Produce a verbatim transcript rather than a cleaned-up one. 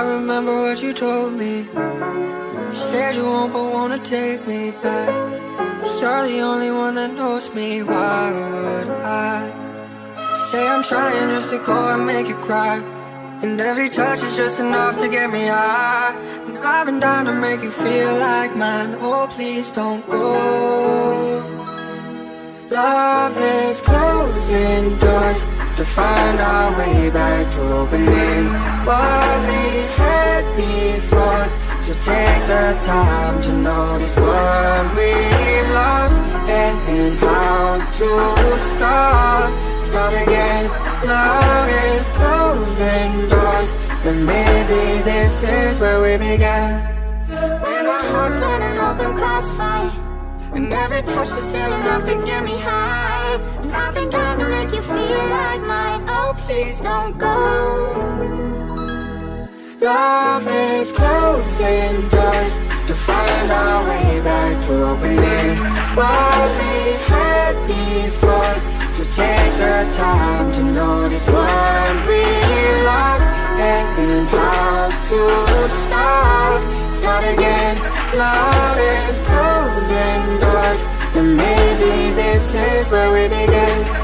remember what you told me. You said you won't but wanna take me back. You're the only one that knows me, why would I? Say I'm trying just to go and make you cry, and every touch is just enough to get me high. And I've been down to make you feel like mine, oh please don't go. Love is closing doors to find our way back to opening what we had before, to take the time to notice what we've lost and how to start, start again. Love is closing doors, and maybe this is where we began. When our hearts run an open crossfire, and every touch was still enough to get me high. And I've been trying to make you feel like mine, oh please don't go. Love is closing doors to find our way back to opening what we had before, to take the time to notice what we lost and how to start, start again. Love is closing doors, and maybe this is where we begin.